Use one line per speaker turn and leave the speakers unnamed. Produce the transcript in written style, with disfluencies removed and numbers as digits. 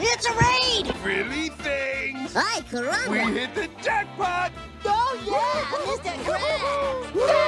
It's a raid!
Really things?
Ay, caramba!
We hit the jackpot!
Oh, yeah, Mr. Krabs!